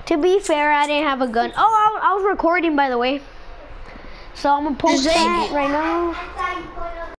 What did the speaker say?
To be fair, I didn't have a gun. Oh, I was recording, by the way. So I'm gonna post that right now.